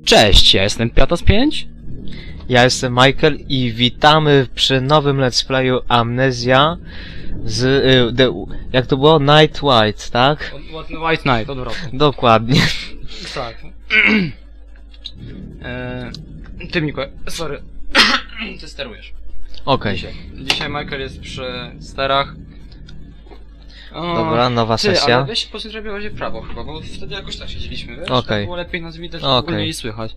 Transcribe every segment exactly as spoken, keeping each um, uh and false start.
Cześć, ja jestem Piatos pięć. Ja jestem Michael i witamy przy nowym let's playu Amnesia z... Y, the, jak to było? Night White, tak? White Knight, odwrotnie. Dokładnie. Tak. eee, ty, Mikołaj, sorry. Ty sterujesz. Okej. Dzisiaj. Dzisiaj Michael jest przy sterach. O, Dobra, nowa ty, sesja. ale weź po sobie bardziej w prawo chyba, bo wtedy jakoś tak siedzieliśmy, wiesz? Okej. Tak było lepiej nas widać, Okej. ogólnie i słychać.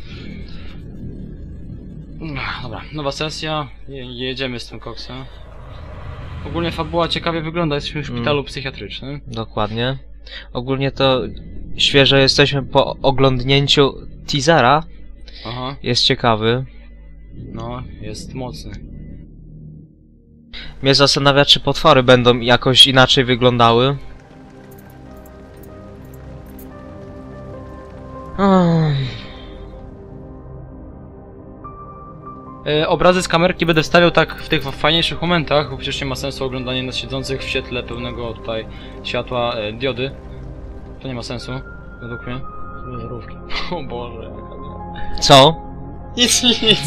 Dobra, nowa sesja, Je jedziemy z tym koksem. Ogólnie fabuła ciekawie wygląda, jesteśmy w szpitalu Mm. psychiatrycznym. Dokładnie. Ogólnie to świeżo jesteśmy po oglądnięciu teasera. Aha, Jest ciekawy. no, jest mocny. Mnie zastanawia, czy potwory będą jakoś inaczej wyglądały. Hmm. E, obrazy z kamerki będę wstawiał tak w tych fajniejszych momentach, bo przecież nie ma sensu oglądanie nas siedzących w świetle pełnego tutaj światła e, diody. To nie ma sensu, według mnie. Żarówki. O Boże, jaka... Co? Nic, nic.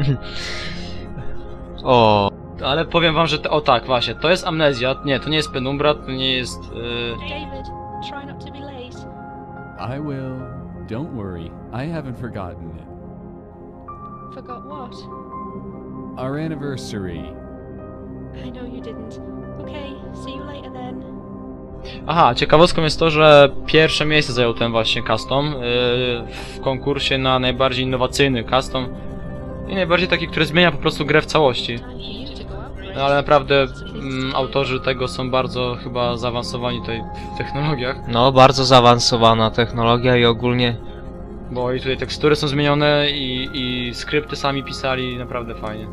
O. Ale powiem wam, że... Te... O tak, właśnie, to jest amnezja. Nie, to nie jest penumbra, to nie jest... E... David, try not to be late. I will. Don't worry. I haven't forgotten it. Forgot what? Our anniversary. I know you didn't. Okay, see you later then. Aha, ciekawostką jest to, że pierwsze miejsce zajął ten właśnie custom yy, w konkursie na najbardziej innowacyjny custom i najbardziej taki, który zmienia po prostu grę w całości. Time for you to go out. No, ale naprawdę mm, autorzy tego są bardzo chyba zaawansowani tutaj w technologiach, No, bardzo zaawansowana technologia i ogólnie... bo i tutaj tekstury są zmienione i, i skrypty sami pisali, naprawdę fajnie.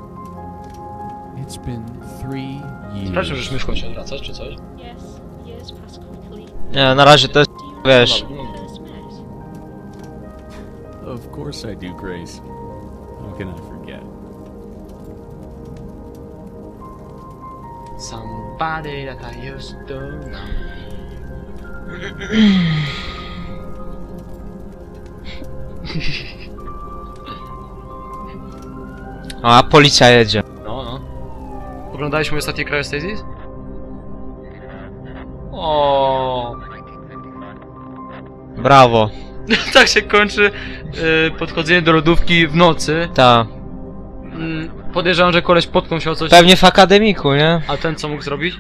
It's been three years. Sprawdźmy, że myszką się odwracać czy coś. Yes, years pass quickly. Nie, na razie to jest... Do you Wiesz... remember when we first met? Of course I do, Grace. How can I forget? Somebody that I used to know. A, policja jedzie. No, no. Oglądałeś mój ostatni Cryostasis? O. Brawo. Tak się kończy yy, podchodzenie do lodówki w nocy. Ta. Mm, podejrzewam, że koleś potknął się o coś. Pewnie w akademiku, nie? A ten co mógł zrobić?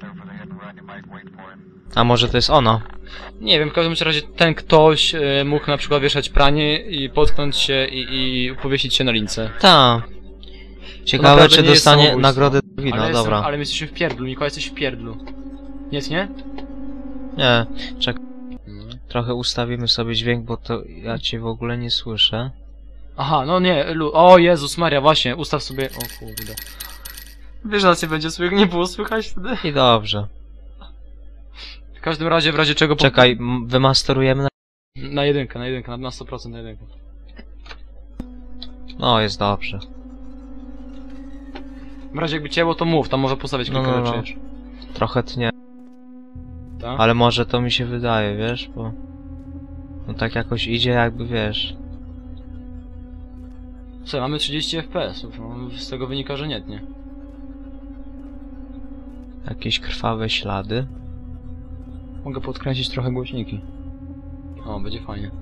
A może to jest ona? Nie wiem, w każdym razie ten ktoś yy, mógł na przykład wieszać pranie i potknąć się i, i powiesić się na lince. Ta. Ciekawe, naprawdę czy nie jest dostanie samobójstwo. nagrodę Ale, wino, jestem, dobra. ale my jesteśmy w pierdlu, Mikołaj, jesteś w pierdlu. Jest, nie? Nie, czekaj. Trochę ustawimy sobie dźwięk, bo to ja cię w ogóle nie słyszę. Aha, no nie, lu o Jezus Maria, właśnie, ustaw sobie... O kurde. Wiesz, że nas nie będzie słychać, nie było słychać wtedy? I dobrze. W każdym razie, w razie czego... po- Czekaj, m- wymasterujemy na... Na jedynkę, na jedynkę, na, na sto procent na jedynkę. No, jest dobrze. W razie jakby cięło, to mów, tam może postawić No, kilka no, no. rzeczy. Trochę tnie. Tak? Ale może to mi się wydaje, wiesz, bo... No tak jakoś idzie jakby, wiesz... Co, mamy trzydzieści F P S ów, no, z tego wynika, że nie, nie. Jakieś krwawe ślady. Mogę podkręcić trochę głośniki. O, będzie fajnie.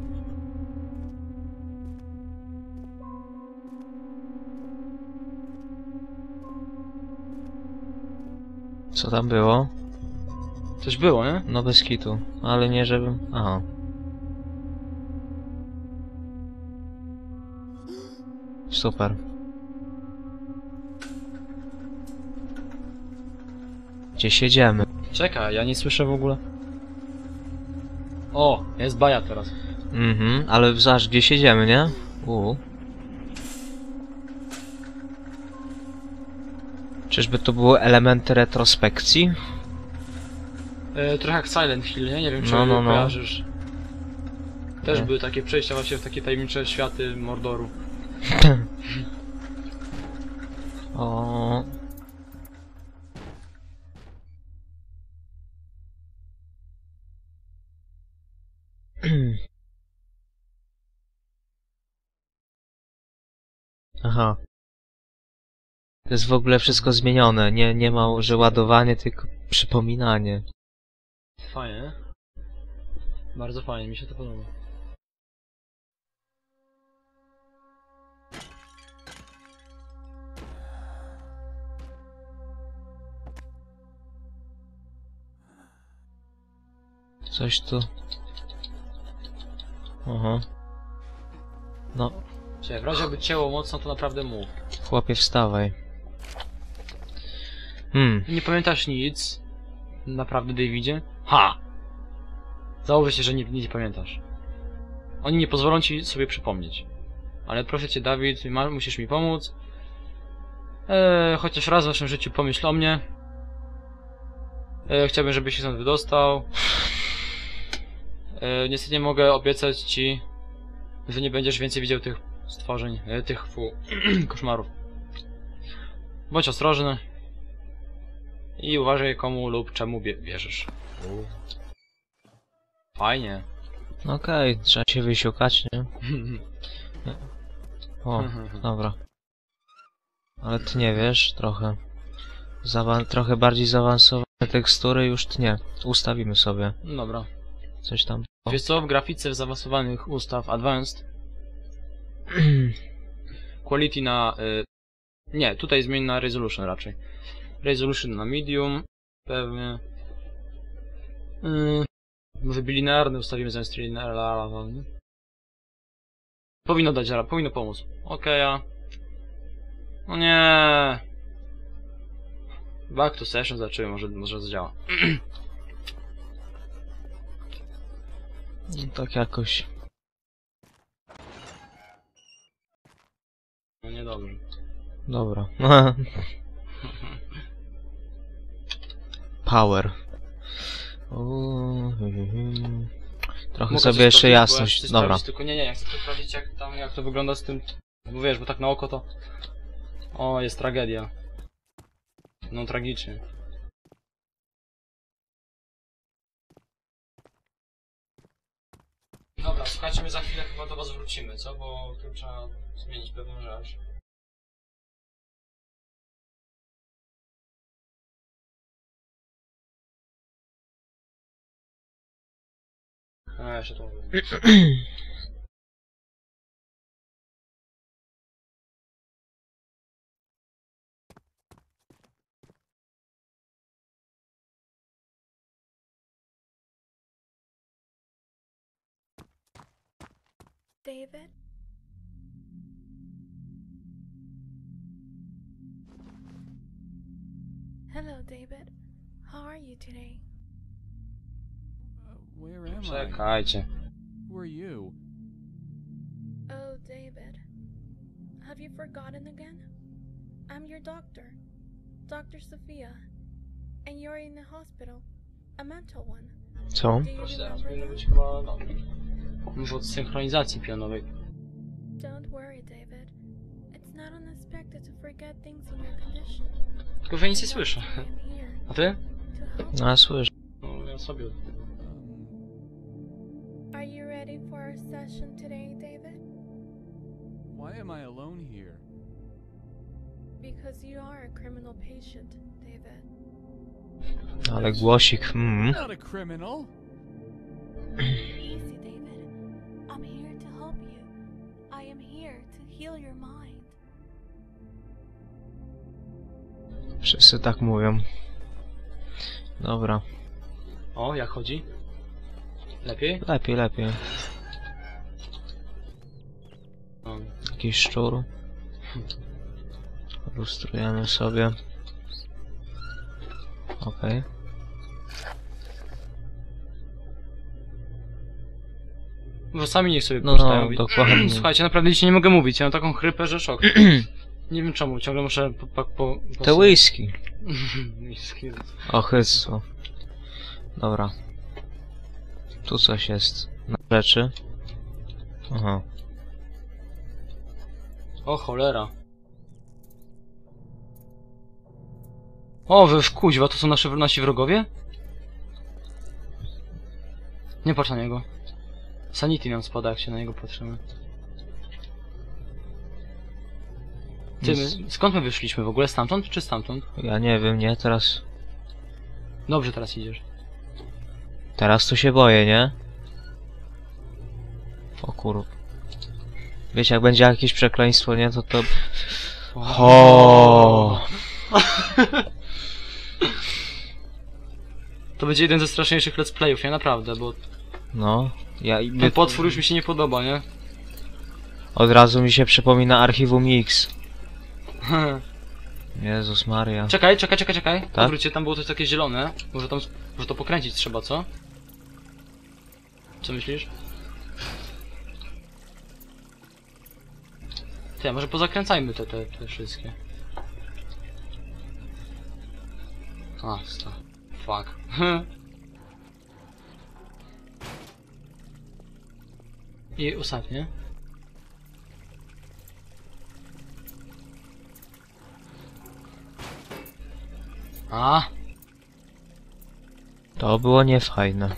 Co tam było? Coś było, nie? No bez kitu. Ale nie żebym... Aha. Super. Gdzie siedziemy? Czekaj, ja nie słyszę w ogóle. O, jest baja teraz. Mhm, ale zobacz, gdzie siedziemy, nie? U. Czyżby to były elementy retrospekcji? E, trochę jak Silent Hill, nie? Nie wiem, czy No, no, no. kojarzysz. Też Nie. były takie przejścia właśnie w takie tajemnicze światy Mordoru. O. Aha. To jest w ogóle wszystko zmienione. Nie, nie ma, że ładowanie, tylko przypominanie. Fajnie. Bardzo fajnie, mi się to podoba. Coś tu... Aha. No, Słuchaj, w razie jakby cięło mocno, to naprawdę mów. chłopie, wstawaj. Hmm. Nie pamiętasz nic? Naprawdę, Davidzie? Ha! Założę się, że nie, nie pamiętasz. Oni nie pozwolą ci sobie przypomnieć. Ale proszę cię, Dawid, ma, musisz mi pomóc. Eee, chociaż raz w naszym życiu pomyśl o mnie. Eee, chciałbym, żebyś się stąd wydostał. Eee, niestety nie mogę obiecać ci, że nie będziesz więcej widział tych stworzeń, e, tych fu, koszmarów. Bądź ostrożny. I uważaj, komu lub czemu bie bierzesz. Fajnie. Okej, okay, trzeba się wysiłkać, nie? O, dobra. Ale tnie, wiesz, trochę. Zawa trochę bardziej zaawansowane tekstury już tnie. Ustawimy sobie. Dobra. Coś tam. O. Wiesz co, w grafice w zaawansowanych ustaw Advanced Quality na... Y nie, tutaj zmień na Resolution raczej. Resolution na Medium. Pewnie. Yy, może bilinearny ustawimy zamiast linearny. Powinno dać, powinno pomóc. Okej, okay, no nie. Back to session zaczęły, może, może zadziała. No, tak jakoś. No niedobrze. Dobra. Power. Uuu, trochę Mogę sobie coś jeszcze sprawdzić, jasność. bo ja chcę Dobra. sprawdzić, tylko nie, nie, ja chcę tylko sprawdzić jak tam, jak to wygląda z tym... Bo wiesz, bo tak na oko to... O, jest tragedia. No tragicznie. Dobra, słuchajcie, my za chwilę chyba do was wrócimy, co? Bo tu trzeba zmienić pewną rzecz. A, jeszcze to mówię. David? Hello, David. How are you today? Uh, where am I? Czekajcie. Who are you? Oh, David. Have you forgotten again? I'm your doctor, Doctor Sophia. And you're in the hospital. A mental one. Co? Do you Proszę, teraz remember powinno that? być chyba... No. Może od synchronizacji pionowej. Don't worry, David. It's not unexpected to forget things in your condition. Tylko że nic nie słyszę. I am here A ty? to help. No, słyszę. No, ja sobie... Um, Are you ready for our session today, David? why am I alone here? Because you are a criminal patient, David. Ale głosik, hmm. I'm not a criminal. Easy, David. I'm here to help you. I am here to heal your mind. Wszyscy tak mówią. Dobra. O, jak chodzi? Lepiej? Lepiej, lepiej. No. Jakiś szczur. Lustrujemy sobie. Okej. Okay. Włosami niech sobie No, puszczają. no, dokładnie. Słuchajcie, naprawdę dzisiaj nie mogę mówić, ja mam taką chrypę, że szok. Nie wiem czemu, ciągle muszę po... po, po, po Te whisky. whisky. Ochyctwo. Dobra. Tu coś jest. Na rzeczy. Aha. O cholera. O, wy w kuźwa, to są nasze, nasi wrogowie? Nie patrz na niego. Sanity nam spada, jak się na niego patrzymy. Ty, Nic. my, skąd my wyszliśmy w ogóle? Stamtąd czy stamtąd? Ja nie wiem, nie? Teraz... Dobrze, teraz idziesz. Teraz to się boję, nie? O kur... Wiecie, jak będzie jakieś przekleństwo, nie? To to... O. To będzie jeden ze straszniejszych let's playów, nie? Naprawdę, bo No... Ja... i ten my- potwór już mi się nie podoba, nie? Od razu mi się przypomina Archiwum X. Jezus Maria. Czekaj, czekaj, czekaj, czekaj. Tak? Odwróćcie, tam było coś takie zielone. Może tam, może to pokręcić trzeba, co? Co myślisz? Ty, a może pozakręcajmy te, te, te wszystkie. A, sta. Fuck. I ostatnie. A, To było niefajne.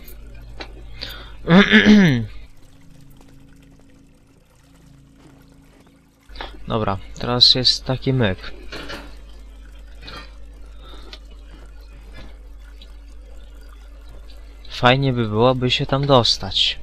Dobra, teraz jest taki myk. Fajnie by było, by się tam dostać.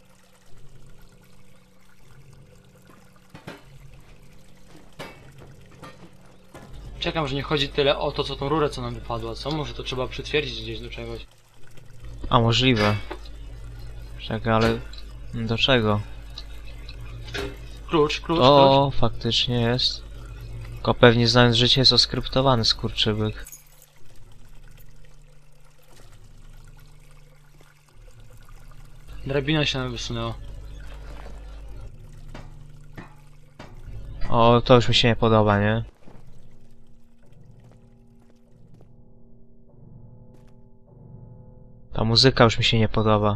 czekam, że nie chodzi tyle o to, co tą rurę, co nam wypadła, co? Może to trzeba przytwierdzić gdzieś do czegoś. A możliwe. Czekaj, ale... Do czego? Klucz, klucz, klucz. O, faktycznie jest. Tylko pewnie znając życie jest oskryptowany skurczybyk. Drabina się nam wysunęła. O, to już mi się nie podoba, nie? Ta muzyka już mi się nie podoba.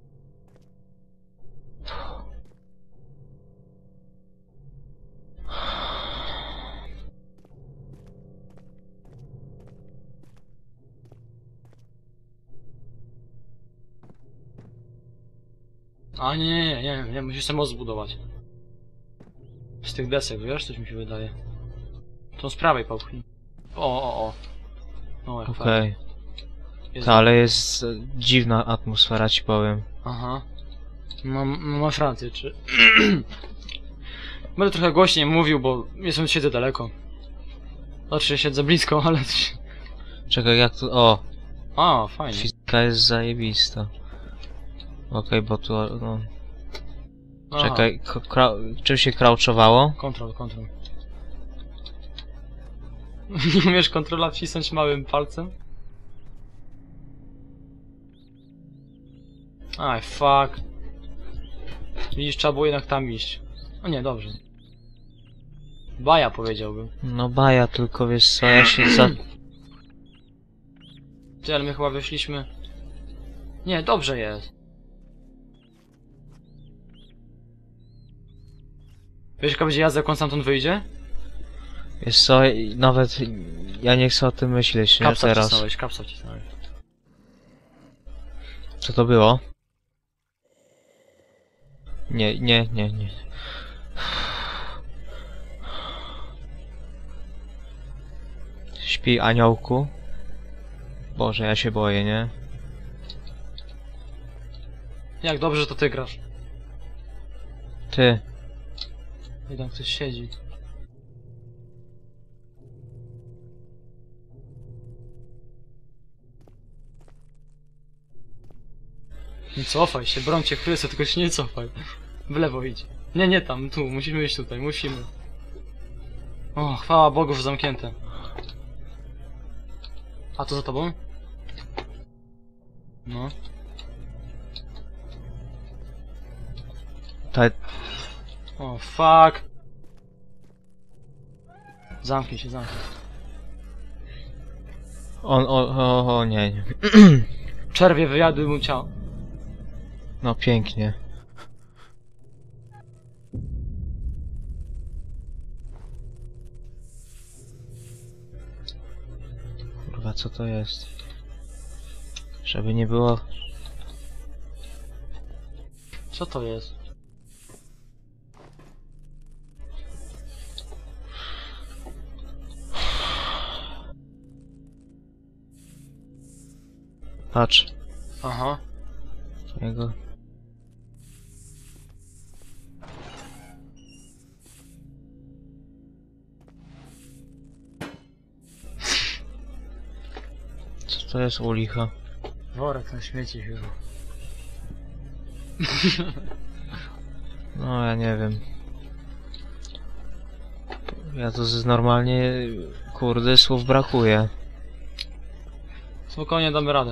A nie, nie, nie, nie, nie, musisz sobie most zbudować. Z tych desek, wiesz, coś mi się wydaje. Tą z prawej popchnij. O, o, o. O, jak Okej. fajnie. Jest- Ta, ale jest e, dziwna atmosfera, ci powiem. Aha. Mam, masz rację, czy... Będę trochę głośniej mówił, bo jestem, siedzę daleko. Znaczy, siedzę blisko, ale... Czekaj, jak to... O! A, fajnie. Fizyka jest zajebista. Okej, bo tu... No. Aha. Czekaj, k- krau... czym się crouchowało? Kontrol, kontrol. Nie umiesz kontrola wcisnąć małym palcem? Aj, fuck. Widzisz, trzeba było jednak tam iść. O nie, dobrze. Baja powiedziałbym. No baja, tylko wiesz co, ja się za... Ty, ale my chyba wyszliśmy... Nie, dobrze jest. Wiesz, jaka będzie jazda, jak on stamtąd wyjdzie? Wiesz co, nawet ja nie chcę o tym myśleć, nie, Kapsa teraz. wcisnąłeś, kapsa wcisnąłeś. Co to było? Nie, nie, nie, nie. Śpi, aniołku. Boże, ja się boję, nie? Jak dobrze, że to ty grasz. Ty. I tam ktoś siedzi. Nie cofaj się, broń cię Chryste, tylko się nie cofaj. W lewo idź. Nie, nie tam, tu, musimy iść tutaj, musimy. O, chwała Bogu, że zamknięte. A to za tobą? No. Ta... O, fuck. Zamknij się, zamknij. On, o, o, o, nie, nie. Czerwie wyjadły mu ciało. No pięknie. Kurwa, co to jest? Żeby nie było... Co to jest? Patrz. Aha. Jego. Co to jest u licha? Worek na śmieci chyba. No ja nie wiem. Ja to z normalnie, kurde, słów brakuje. Spokojnie damy radę.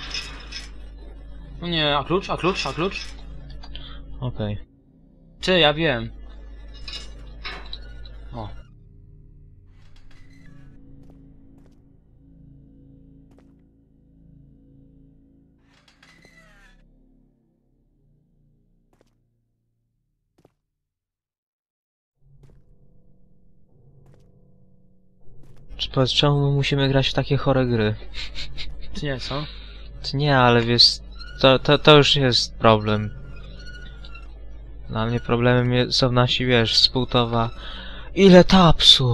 No nie, a klucz, a klucz, a klucz? Okej. Czy, ja wiem. O. Czy powiedz, czemu my musimy grać w takie chore gry? Czy nie, co? To nie, ale wiesz, to, to, to już jest problem. Dla mnie problemem je- są nasi, wiesz, spółtowa. Ile tapsu!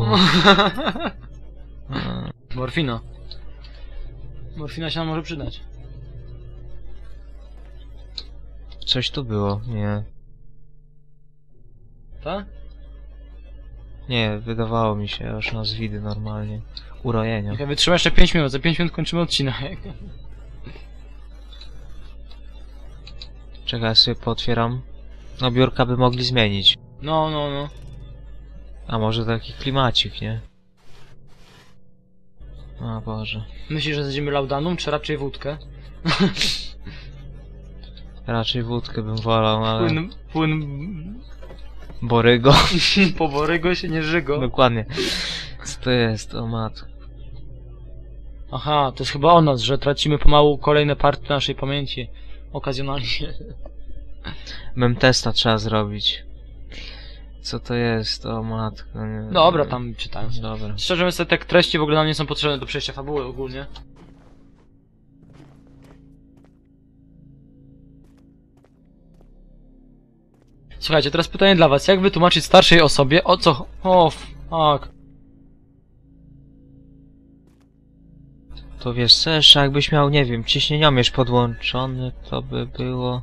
Mm, Morfina. Morfina się nam może przydać. Coś tu było, nie. Tak? Nie, wydawało mi się, aż nas widy normalnie. Urojenia. Jak wytrzyma jeszcze pięć minut, za pięć minut kończymy odcinek. Czekaj, ja sobie pootwieram. No biurka by mogli zmienić. No, no, no. A może taki klimacik, nie? O Boże. Myślisz, że zjedziemy laudanum, czy raczej wódkę? Raczej wódkę bym wolał, ale... Płyn, płyn... Borygo. po borygo się nie żygo. Dokładnie. Co to jest, o matko. Aha, to jest chyba o nas, że tracimy pomału kolejne partie naszej pamięci. Okazjonalnie. Mem testa trzeba zrobić. Co to jest, o matko. Nie... Dobra, tam czytałem. Dobra. Szczerze mówiąc, te treści w ogóle nam nie są potrzebne do przejścia fabuły ogólnie. Słuchajcie, teraz pytanie dla was. Jak wytłumaczyć starszej osobie, o co... O, fuck. To wiesz co, jeszcze jakbyś miał, nie wiem, ciśnieniomierz podłączony, to by było...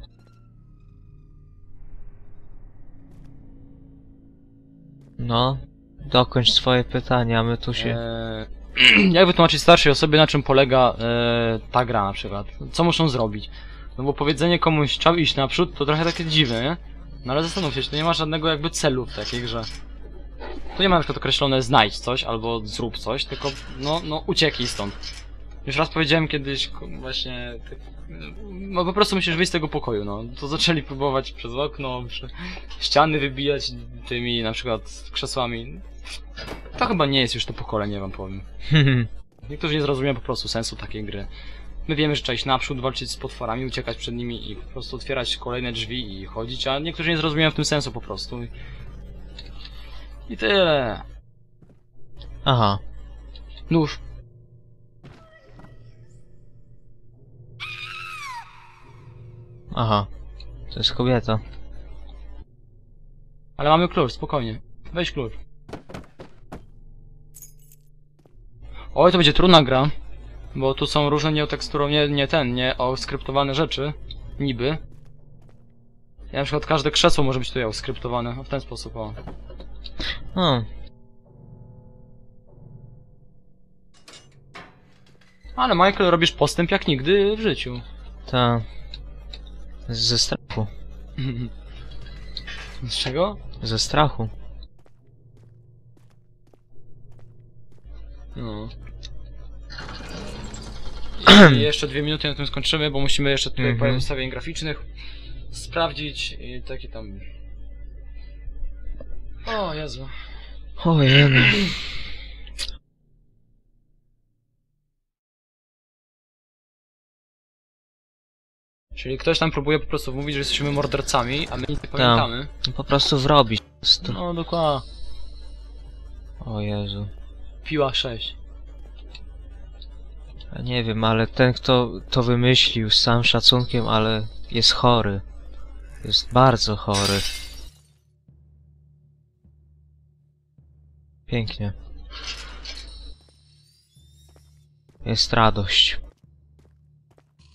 No, dokończ swoje pytania, a my tu się... Eee, jak wytłumaczyć starszej osobie, na czym polega eee, ta gra na przykład? Co muszą zrobić? No bo powiedzenie komuś, trzeba iść naprzód, to trochę takie dziwne, nie? No ale zastanów się, to nie ma żadnego jakby celu w takiej grze. Tu nie ma na przykład określone znajdź coś, albo zrób coś, tylko no, no ucieknij stąd. Już raz powiedziałem kiedyś ko- właśnie... Tak, no po prostu musisz wyjść z tego pokoju, no. To zaczęli próbować przez okno, przy ściany wybijać tymi na przykład krzesłami. To chyba nie jest już to pokolenie, wam powiem. Niektórzy nie zrozumieją po prostu sensu takiej gry. My wiemy, że trzeba iść naprzód, walczyć z potworami, uciekać przed nimi i po prostu otwierać kolejne drzwi i chodzić, a niektórzy nie zrozumieją w tym sensu po prostu. I tyle. Aha. Nóż. Aha. To jest kobieta. Ale mamy klucz, spokojnie. Weź klucz. Oj, to będzie trudna gra. Bo tu są różne nieoteksturo... nie, nie ten, nie oskryptowane rzeczy. Niby. Ja na przykład każde krzesło może być tutaj oskryptowane. No w ten sposób, o. O, Ale Michael, robisz postęp jak nigdy w życiu. ta... Ze strachu. Z czego? Ze strachu. No. I jeszcze dwie minuty na tym skończymy, bo musimy jeszcze tutaj Mhm. parę ustawień graficznych sprawdzić i takie tam... O Jezu. Ojej. Czyli ktoś tam próbuje po prostu mówić, że jesteśmy mordercami, a my nic nie pamiętamy. Po prostu wrobić. Po prostu. No dokładnie. O Jezu. Piła sześć. Ja nie wiem, ale ten kto to wymyślił z całym szacunkiem, ale jest chory. Jest bardzo chory. Pięknie. Jest radość.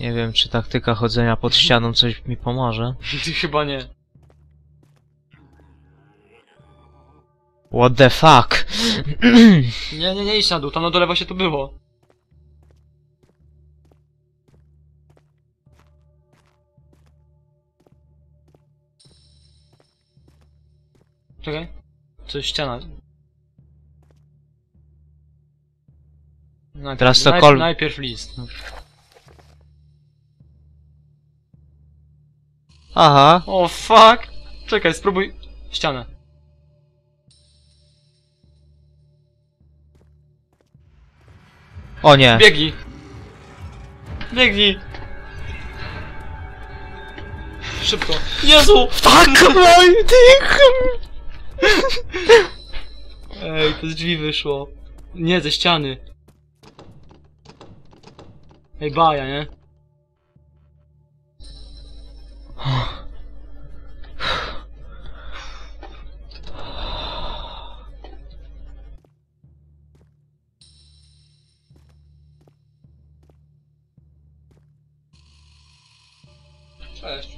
Nie wiem, czy taktyka chodzenia pod ścianą coś mi pomoże. Chyba nie. What the fuck? Nie, nie, nie idź na dół, tam na dole właśnie to było. Czekaj. To jest ściana. Najpierw, Teraz to najpierw, kol- najpierw list. Aha. O fuck! Czekaj, spróbuj ścianę. O nie. Biegnij! Biegnij! Szybko. Jezu! Fuck my dick! Ej, to z drzwi wyszło. Nie, ze ściany. Ej, baja, nie? Cześć.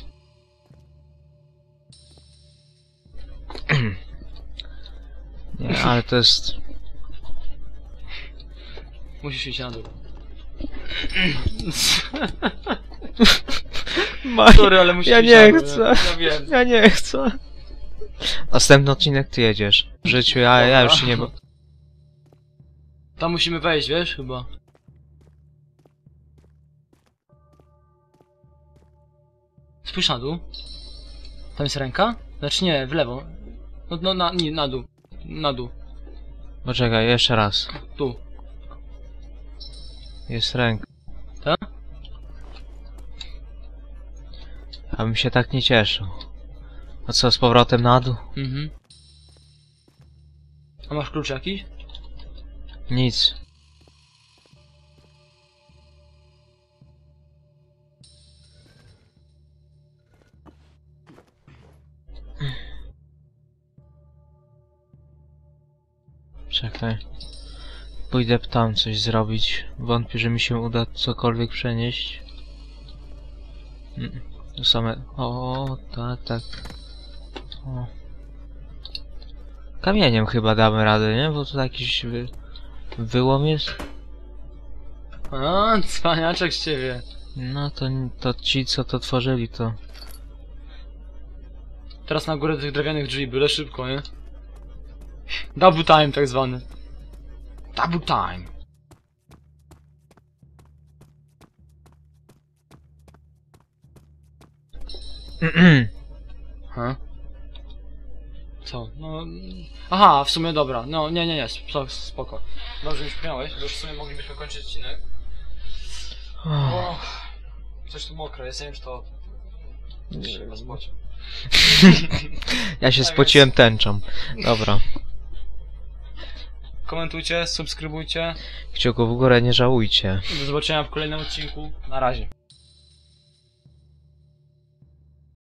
Nie, ale to jest... Musisz iść na dół. Maj, Sorry, ale musisz ja iść nie na dół, chcę. Ja wiem. Ja nie chcę. Następny odcinek ty jedziesz. W życiu ja, ja już się nie... bo- Tam musimy wejść, wiesz, chyba. Spójrz na dół. Tam jest ręka? Znaczy nie, w lewo. No, no na, nie, na dół. Na dół. Poczekaj, jeszcze raz. Tu. Jest ręka. Tak? A bym się tak nie cieszył. A co, z powrotem na dół? Mhm. A masz klucz jakiś? Nic. Czekaj. Pójdę tam coś zrobić. Wątpię, że mi się uda cokolwiek przenieść. Mm, to same... O, tak, tak. O. Kamieniem chyba damy radę, nie? Bo to jakiś wy... wyłom jest. A, cwaniaczek z ciebie. No to, to ci, co to tworzyli, to... Teraz na górę tych drewnianych drzwi, byle szybko, nie? Double time tak zwany. Double time. Ha? Co? No... Aha, w sumie dobra. No, nie, nie, nie, sp- spoko. Dobrze mi śmiałeś, bo już w sumie moglibyśmy kończyć odcinek. O, coś tu mokre, jest, nie wiem czy to... Trzeba zbocić. Ja się Tak spociłem tęczą. Dobra. Komentujcie, subskrybujcie. Kciuków w górę nie żałujcie. Do zobaczenia w kolejnym odcinku. Na razie.